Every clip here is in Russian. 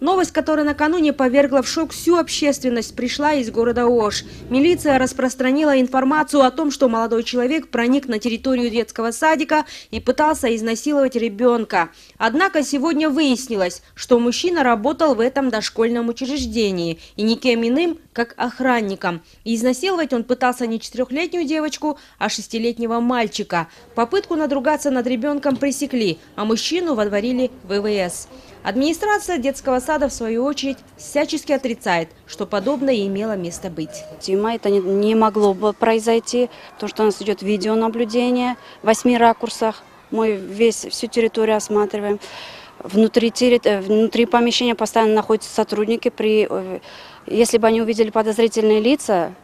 Новость, которая накануне повергла в шок всю общественность, пришла из города Ош. Милиция распространила информацию о том, что молодой человек проник на территорию детского садика и пытался изнасиловать ребенка. Однако сегодня выяснилось, что мужчина работал в этом дошкольном учреждении и никем иным, как охранником. И изнасиловать он пытался не 4-летнюю девочку, а 6-летнего мальчика. Попытку надругаться над ребенком пресекли, а мужчину водворили в ВВС. Администрация детского сада, в свою очередь, всячески отрицает, что подобное имело место быть. Это не могло бы произойти, потому что у нас идет видеонаблюдение в 8 ракурсах. Мы всю территорию осматриваем. Внутри помещения постоянно находятся сотрудники. Если бы они увидели подозрительные лица,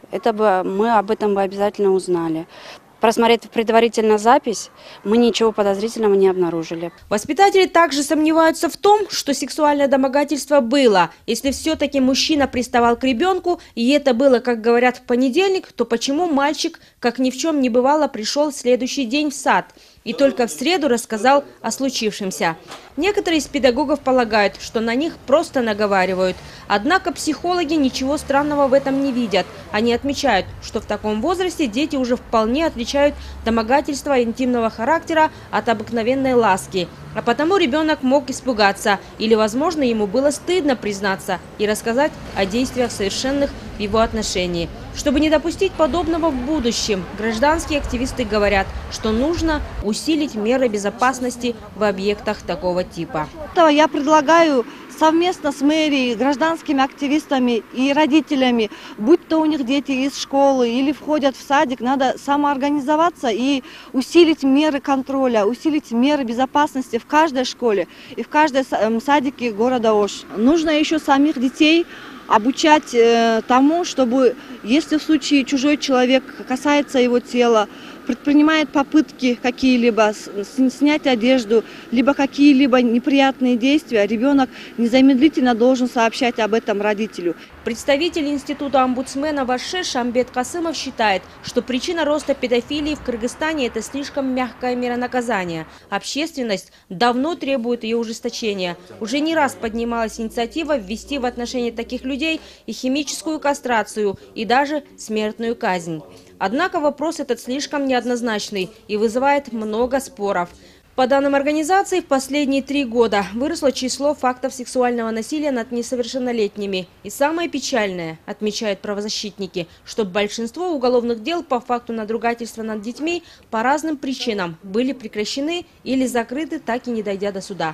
мы об этом бы обязательно узнали. Просмотрев предварительно запись, мы ничего подозрительного не обнаружили. Воспитатели также сомневаются в том, что сексуальное домогательство было. Если все-таки мужчина приставал к ребенку, и это было, как говорят, в понедельник, то почему мальчик, как ни в чем не бывало, пришел в следующий день в сад и только в среду рассказал о случившемся? Некоторые из педагогов полагают, что на них просто наговаривают. Однако психологи ничего странного в этом не видят. Они отмечают, что в таком возрасте дети уже вполне отличают домогательства интимного характера от обыкновенной ласки. А потому ребенок мог испугаться или, возможно, ему было стыдно признаться и рассказать о действиях, совершенных в его отношении. Чтобы не допустить подобного в будущем, гражданские активисты говорят, что нужно усилить меры безопасности в объектах такого типа. Я предлагаю совместно с мэрией, гражданскими активистами и родителями, будь то у них дети из школы или входят в садик, надо самоорганизоваться и усилить меры контроля, усилить меры безопасности в каждой школе и в каждом садике города Ош. Нужно еще самих детей обучать тому, чтобы, если в случае чужой человек касается его тела, предпринимает попытки какие-либо снять одежду, либо какие-либо неприятные действия, ребенок незамедлительно должен сообщать об этом родителю. Представитель института омбудсмена в Оше Шамбет Касымов считает, что причина роста педофилии в Кыргызстане – это слишком мягкая мера наказания. Общественность давно требует ее ужесточения. Уже не раз поднималась инициатива ввести в отношении таких людей и химическую кастрацию, и даже смертную казнь. Однако вопрос этот слишком неоднозначный и вызывает много споров. По данным организации, в последние 3 года выросло число фактов сексуального насилия над несовершеннолетними. И самое печальное, отмечают правозащитники, что большинство уголовных дел по факту надругательства над детьми по разным причинам были прекращены или закрыты, так и не дойдя до суда.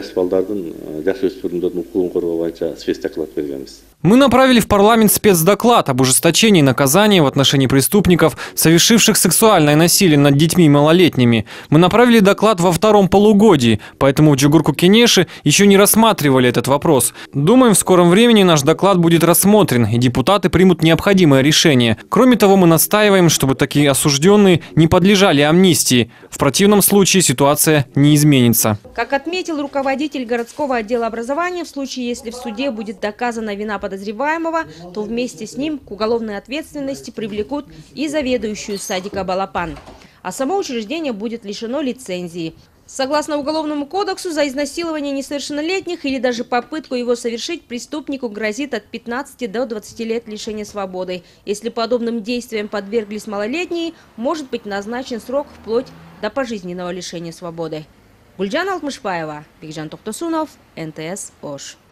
Мы направили в парламент спецдоклад об ужесточении наказания в отношении преступников, совершивших сексуальное насилие над детьми и малолетними. Мы направили доклад во 2-м полугодии, поэтому в Джугурку-Кенеши еще не рассматривали этот вопрос. Думаем, в скором времени наш доклад будет рассмотрен, и депутаты примут необходимое решение. Кроме того, мы настаиваем, чтобы такие осужденные не подлежали амнистии. В противном случае ситуация не изменится. Как отметил руководитель городского отдела образования, в случае, если в суде будет доказана вина подозреваемого, то вместе с ним к уголовной ответственности привлекут и заведующую садика Балапан. А само учреждение будет лишено лицензии. Согласно Уголовному кодексу, за изнасилование несовершеннолетних или даже попытку его совершить преступнику грозит от 15 до 20 лет лишения свободы. Если подобным действиям подверглись малолетние, может быть назначен срок вплоть до пожизненного лишения свободы. Гульджан Алтмышбаева, Бекжан Токтосунов, НТС Ош.